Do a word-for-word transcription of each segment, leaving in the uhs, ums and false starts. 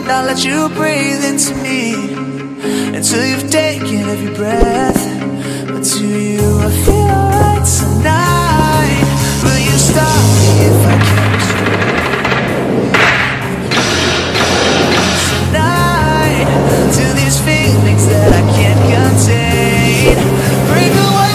and I'll let you breathe into me until you've taken every breath. But do you feel alright tonight? Will you stop me if I can't tonight? To these feelings that I can't contain, break away.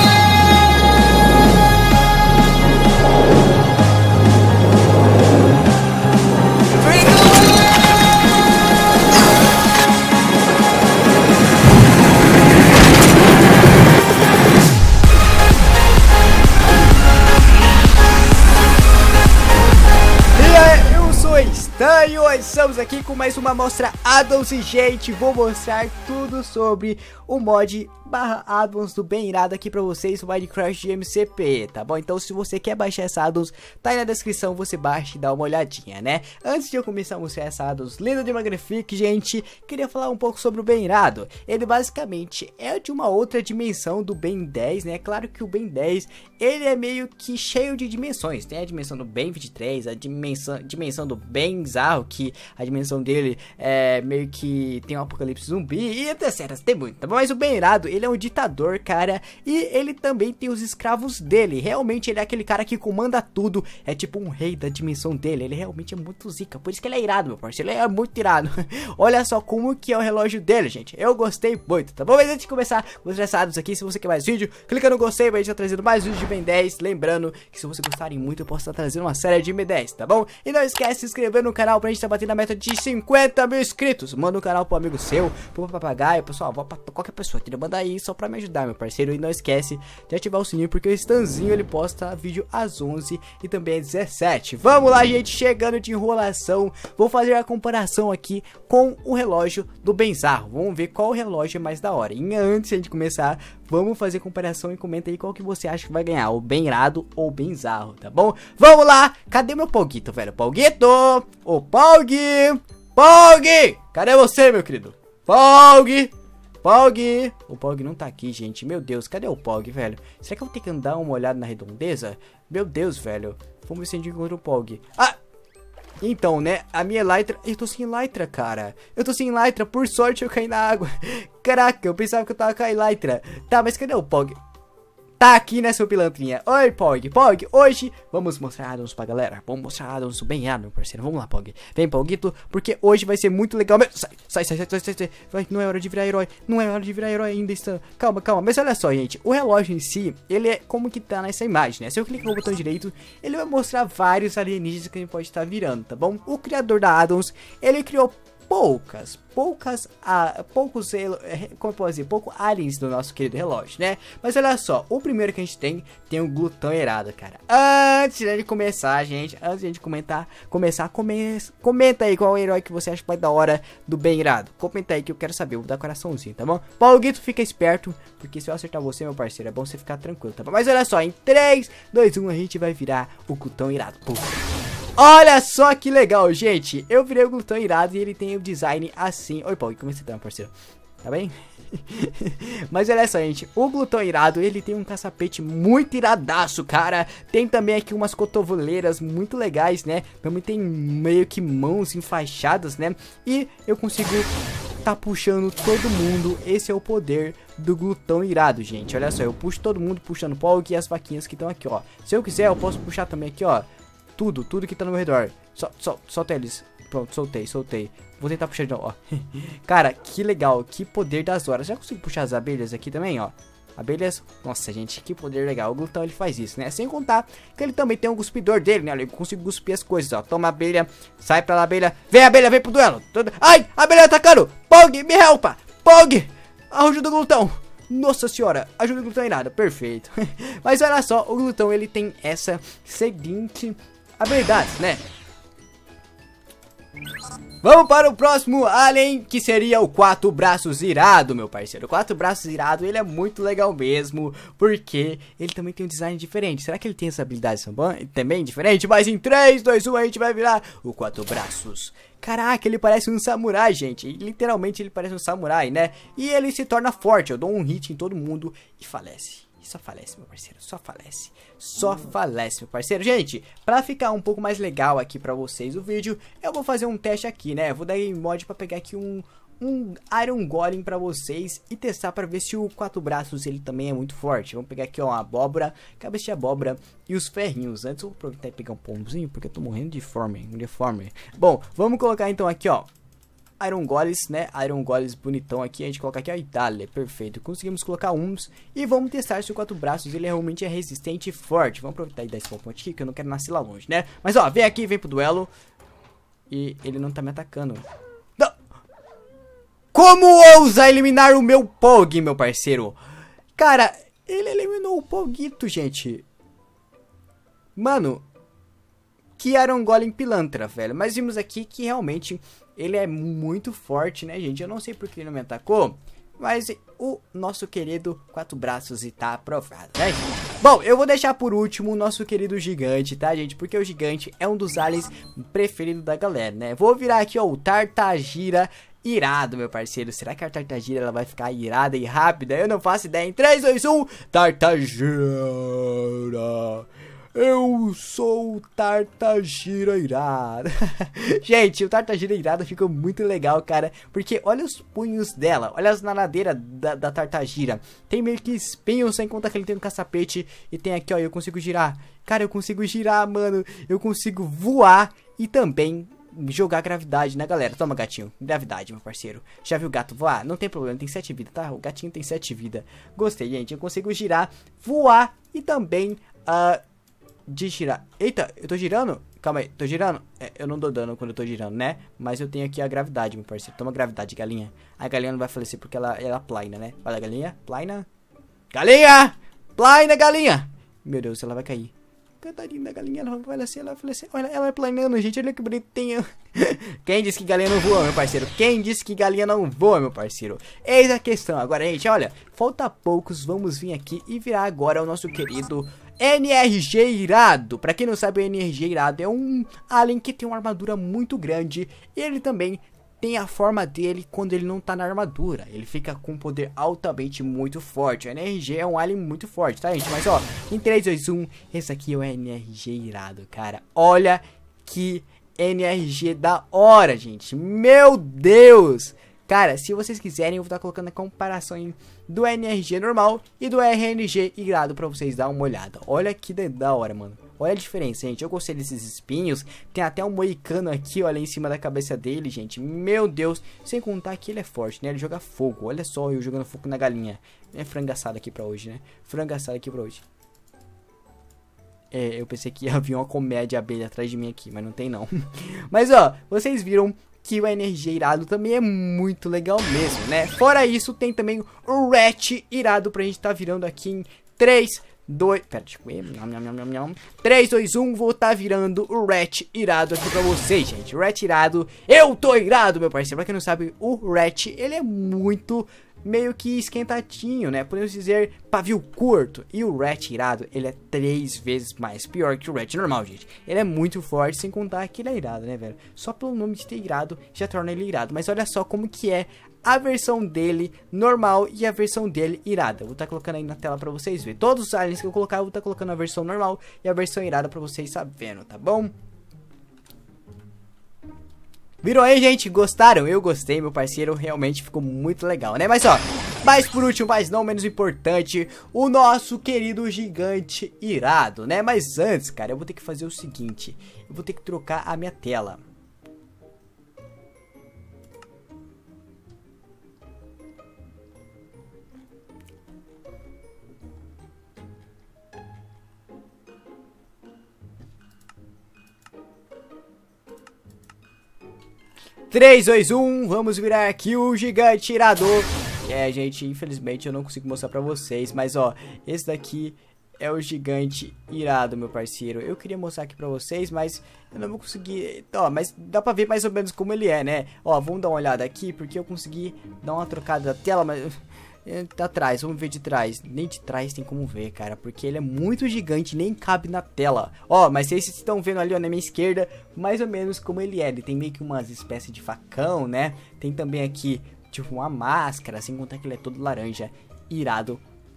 E hoje estamos aqui com mais uma Mostra Addons e, gente, vou mostrar tudo sobre o mod barra addons do bem irado aqui pra vocês, o Minecraft de M C P, tá bom? Então se você quer baixar essa addons, tá aí na descrição, você baixa e dá uma olhadinha, né? Antes de eu começar a mostrar essa addons linda de Magnifique, gente, queria falar um pouco sobre o bem irado. Ele basicamente é de uma outra dimensão do Ben dez, né? Claro que o Ben dez, ele é meio que cheio de dimensões. Tem a dimensão do Ben vinte e três, a dimensão, dimensão do Ben Zarro, que a dimensão dele é meio que tem um apocalipse zumbi e etc, tem muito, tá bom? Mas o bem irado, ele é um ditador, cara, e ele também tem os escravos dele. Realmente ele é aquele cara que comanda tudo, é tipo um rei da dimensão dele. Ele realmente é muito zica, por isso que ele é irado, meu parceiro, ele é muito irado. Olha só como que é o relógio dele, gente, eu gostei muito, tá bom? Mas antes de começar a mostrar essa addons aqui, se você quer mais vídeo, clica no gostei, pra gente estar trazendo mais vídeos de Ben dez. Lembrando que se vocês gostarem muito, eu posso estar trazendo uma série de Ben dez, tá bom? E não esquece de se inscrever no canal pra gente estar batendo a meta de cinquenta mil inscritos. Manda o canal pro amigo seu, pro papagaio, pessoal, pra qualquer pessoa, entendeu? Manda aí só pra me ajudar, meu parceiro. E não esquece de ativar o sininho, porque o Stanzinho ele posta vídeo às onze e também às dezessete. Vamos lá, gente, chegando de enrolação, vou fazer a comparação aqui com o relógio do Ben Zarro. Vamos ver qual relógio é mais da hora. E antes de começar, vamos fazer comparação e comenta aí qual que você acha que vai ganhar, o Ben irado ou o Ben Zarro, tá bom? Vamos lá, cadê meu Pauguito, velho? Pauguito! Ô, Paug! Paug! Cadê você, meu querido? Paug! Paug! O Paug não tá aqui, gente. Meu Deus, cadê o Paug, velho? Será que eu vou ter que andar uma olhada na redondeza? Meu Deus, velho. Vamos ver se a gente encontra o Paug. Ah! Então, né, a minha elytra... Eu tô sem elytra, cara. Eu tô sem elytra, por sorte eu caí na água. Caraca, eu pensava que eu tava com a elytra. Tá, mas cadê o Paug? Tá aqui, né, seu pilantrinha? Oi, Pog. Pog, hoje vamos mostrar addons pra galera. Vamos mostrar addons bem irado, meu parceiro. Vamos lá, Pog. Vem, Poguito, porque hoje vai ser muito legal mesmo. Sai, sai, sai, sai, sai, sai. Vai, não é hora de virar herói. Não é hora de virar herói ainda. Está... Calma, calma. Mas olha só, gente. O relógio em si, ele é como que tá nessa imagem, né? Se eu clicar no botão direito, ele vai mostrar vários alienígenas que a gente pode estar virando, tá bom? O criador da addons, ele criou poucas, poucas, ah, poucos, como eu posso dizer, pouco aliens do nosso querido relógio, né? Mas olha só, o primeiro que a gente tem, tem o glutão irado, cara. Antes de começar, gente, antes de a gente comentar, começar, come, comenta aí qual é o herói que você acha mais da hora do bem irado. Comenta aí que eu quero saber, eu vou dar coraçãozinho, tá bom? Pauguito, fica esperto, porque se eu acertar você, meu parceiro, é bom você ficar tranquilo, tá bom? Mas olha só, em três, dois, um, a gente vai virar o glutão irado. Pum. Olha só que legal, gente. Eu virei o glutão irado e ele tem o design assim. Oi, Paul, como você tá, meu parceiro? Tá bem? Mas olha só, gente, o glutão irado, ele tem um caçapete muito iradaço, cara. Tem também aqui umas cotoveleiras muito legais, né? Também tem meio que mãos enfaixadas, né? E eu consigo tá puxando todo mundo. Esse é o poder do glutão irado, gente. Olha só, eu puxo todo mundo puxando o Paul e as vaquinhas que estão aqui, ó. Se eu quiser, eu posso puxar também aqui, ó. Tudo, tudo que tá no meu redor. Sol, sol, solta eles. Pronto, soltei, soltei. Vou tentar puxar de novo, ó. Cara, que legal, que poder das horas. Já consigo puxar as abelhas aqui também, ó. Abelhas, nossa, gente, que poder legal. O glutão, ele faz isso, né? Sem contar que ele também tem um cuspidor dele, né? Eu consigo cuspir as coisas, ó. Toma abelha, sai pra lá, abelha. Vem, abelha, vem pro duelo. Ai, abelha atacando. Pog, me helpa. Pog, ajuda o glutão. Nossa senhora, ajuda o glutão irado, perfeito. Mas olha só, o glutão, ele tem essa seguinte habilidade, né? Vamos para o próximo alien, que seria o quatro braços irado, meu parceiro. O quatro braços irado, ele é muito legal mesmo, porque ele também tem um design diferente. Será que ele tem essa habilidade também diferente? Mas em três, dois, um, a gente vai virar o quatro braços. Caraca, ele parece um samurai, gente. Literalmente ele parece um samurai, né? E ele se torna forte. Eu dou um hit em todo mundo e falece. só falece, meu parceiro, só falece. Só falece, meu parceiro. Gente, pra ficar um pouco mais legal aqui pra vocês o vídeo, eu vou fazer um teste aqui, né? Eu vou dar em mod pra pegar aqui um... um Iron Golem pra vocês e testar pra ver se o quatro braços ele também é muito forte. Vamos pegar aqui, ó, a abóbora, cabeça de abóbora e os ferrinhos. Antes eu vou aproveitar e pegar um pombozinho, porque eu tô morrendo de fome, de fome. Bom, vamos colocar então aqui, ó, Iron Golems, né, Iron Golems bonitão aqui. A gente coloca aqui a Itália, perfeito. Conseguimos colocar uns e vamos testar se o quatro braços ele realmente é resistente e forte. Vamos aproveitar e dar esse ponto aqui, que eu não quero nascer lá longe, né. Mas ó, vem aqui, vem pro duelo. E ele não tá me atacando. Como ousa eliminar o meu Pog, meu parceiro? Cara, ele eliminou o Pogito, gente. Mano, que Iron Golem pilantra, velho. Mas vimos aqui que realmente ele é muito forte, né, gente? Eu não sei porque ele não me atacou, mas o nosso querido quatro braços está aprovado, né, gente? Bom, eu vou deixar por último o nosso querido gigante, tá, gente? Porque o gigante é um dos aliens preferidos da galera, né? Vou virar aqui, ó, o Tartagira irado, meu parceiro. Será que a Tartagira ela vai ficar irada e rápida? Eu não faço ideia. Em três, dois, um, Tartagira. Eu sou o Tartagira irado. Gente, o Tartagira irado fica muito legal, cara. Porque olha os punhos dela. Olha as nadadeiras da, da Tartagira. Tem meio que espinhos, sem contar que ele tem um caçapete. E tem aqui, ó, eu consigo girar. Cara, eu consigo girar, mano. Eu consigo voar e também jogar gravidade na galera. Toma, gatinho. Gravidade, meu parceiro. Já viu o gato voar? Não tem problema, tem sete vidas, tá? O gatinho tem sete vidas. Gostei, gente. Eu consigo girar, voar e também uh, de girar. Eita, eu tô girando? Calma aí, tô girando? É, eu não dou dano quando eu tô girando, né? Mas eu tenho aqui a gravidade, meu parceiro. Toma gravidade, galinha. A galinha não vai falecer porque ela, ela plaina, né? Olha a galinha. Plaina. Galinha! Plaina, galinha! Meu Deus, ela vai cair. Catarina, galinha, ela vai falecer, ela vai falecer. Olha, ela é planando, gente, olha que bonitinho. Quem disse que galinha não voa, meu parceiro? Quem disse que galinha não voa, meu parceiro? Eis a questão. Agora, gente, olha, falta poucos, vamos vir aqui e virar agora o nosso querido N R G irado. Pra quem não sabe, o N R G irado é um alien que tem uma armadura muito grande. E ele também tem a forma dele quando ele não tá na armadura. Ele fica com um poder altamente muito forte. O N R G é um alien muito forte, tá, gente? Mas, ó, em três, dois, um, esse aqui é o N R G irado, cara. Olha que N R G da hora, gente. Meu Deus! Cara, se vocês quiserem, eu vou estar colocando a comparação do N R G normal e do R N G irado pra vocês dar uma olhada. Olha que da hora, mano. Olha a diferença, gente. Eu gostei desses espinhos. Tem até um moicano aqui, olha, em cima da cabeça dele, gente. Meu Deus. Sem contar que ele é forte, né? Ele joga fogo. Olha só eu jogando fogo na galinha. É frango assado aqui pra hoje, né? Frango assado aqui pra hoje. É, eu pensei que ia vir uma comédia abelha atrás de mim aqui, mas não tem não. Mas, ó, vocês viram que o N R G irado também é muito legal mesmo, né? Fora isso, tem também o Rat irado pra gente tá virando aqui em três, dois... Pera, deixa eu comer. três, dois, um, vou tá virando o Rat irado aqui pra vocês, gente. O Rat irado, eu tô irado, meu parceiro. Pra quem não sabe, o Rat, ele é muito... meio que esquentadinho, né? Podemos dizer pavio curto. E o Rat irado, ele é três vezes mais pior que o Rat normal, gente. Ele é muito forte, sem contar que ele é irado, né, velho? Só pelo nome de ter irado, já torna ele irado. Mas olha só como que é a versão dele normal e a versão dele irada. Eu vou estar tá colocando aí na tela pra vocês verem. Todos os aliens que eu colocar, eu vou estar tá colocando a versão normal e a versão irada pra vocês sabendo, tá bom? Viram aí, gente? Gostaram? Eu gostei, meu parceiro. Realmente ficou muito legal, né? Mas, ó, mas por último, mas não menos importante, o nosso querido gigante irado, né? Mas antes, cara, eu vou ter que fazer o seguinte. Eu vou ter que trocar a minha tela. três, dois, um, vamos virar aqui o gigante irador. É, gente, infelizmente eu não consigo mostrar pra vocês, mas ó, esse daqui é o gigante irado, meu parceiro. Eu queria mostrar aqui pra vocês, mas eu não vou conseguir. Ó, mas dá pra ver mais ou menos como ele é, né? Ó, vamos dar uma olhada aqui, porque eu consegui dar uma trocada da tela, mas... tá atrás, vamos ver de trás. Nem de trás tem como ver, cara, porque ele é muito gigante, nem cabe na tela. Ó, mas vocês estão vendo ali, ó, na minha esquerda, mais ou menos como ele é. Ele tem meio que umas espécies de facão, né? Tem também aqui, tipo, uma máscara, sem contar que ele é todo laranja. Irado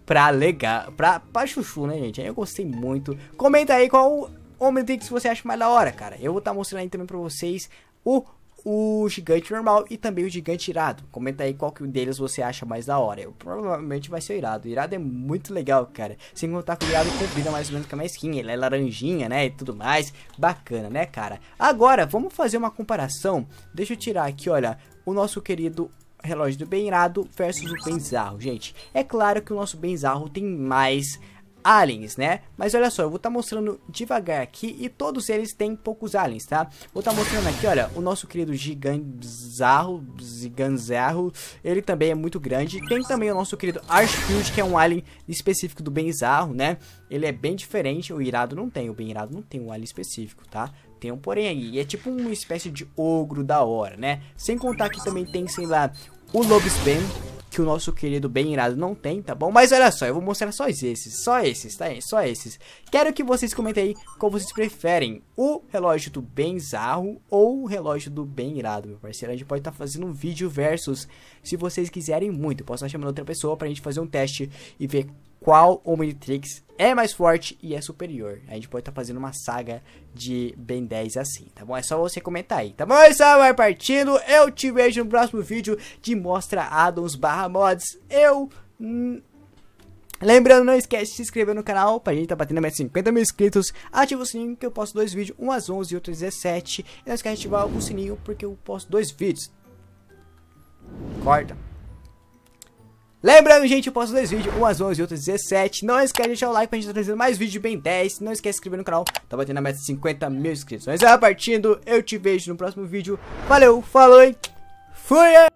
pra legal, pra, pra chuchu, né, gente? Aí eu gostei muito. Comenta aí qual Omnitrix você acha mais da hora, cara. Eu vou estar tá mostrando aí também pra vocês o, o gigante normal e também o gigante irado. Comenta aí qual que deles você acha mais da hora. Eu provavelmente vai ser o irado. O irado é muito legal, cara. Sem contar que o irado combina mais ou menos com a minha skin. Ele é laranjinha, né, e tudo mais. Bacana, né, cara? Agora, vamos fazer uma comparação. Deixa eu tirar aqui, olha, o nosso querido relógio do bem irado versus o Benzarro, gente. É claro que o nosso Benzarro tem mais aliens, né? Mas olha só, eu vou estar tá mostrando devagar aqui e todos eles têm poucos aliens, tá? Vou estar tá mostrando aqui, olha, o nosso querido Giganzarro, Giganzarro, ele também é muito grande. Tem também o nosso querido Archfield, que é um alien específico do Benzarro, né? Ele é bem diferente, o irado não tem, o bem irado não tem um alien específico, tá? Tem um porém aí, e é tipo uma espécie de ogro da hora, né? Sem contar que também tem, sei lá, o Lobisbane, que o nosso querido bem irado não tem, tá bom? Mas olha só, eu vou mostrar só esses, só esses, tá? Só esses. Quero que vocês comentem aí qual vocês preferem, o relógio do Benzarro ou o relógio do bem irado, meu parceiro. A gente pode estar tá fazendo um vídeo versus, se vocês quiserem muito. Eu posso estar chamando outra pessoa pra gente fazer um teste e ver qual Omnitrix é mais forte e é superior. A gente pode estar tá fazendo uma saga de Ben dez assim, tá bom? É só você comentar aí, tá bom? Isso vai partindo. Eu te vejo no próximo vídeo de Mostra Addons barra mods. Eu... Hum, lembrando, não esquece de se inscrever no canal pra gente tá batendo a meta de cinquenta mil inscritos. Ativa o sininho que eu posto dois vídeos, um às onze e outro às dezessete. E não esquece de ativar o sininho porque eu posto dois vídeos. Corta. Lembrando, gente, eu posto dois vídeos, um às onze e outro às dezessete. Não esquece de deixar o like pra gente estar trazendo mais vídeos de Ben dez. Não esquece de se inscrever no canal, tá batendo a meta de cinquenta mil inscritos. Mas é partindo, eu te vejo no próximo vídeo. Valeu, falou e fui!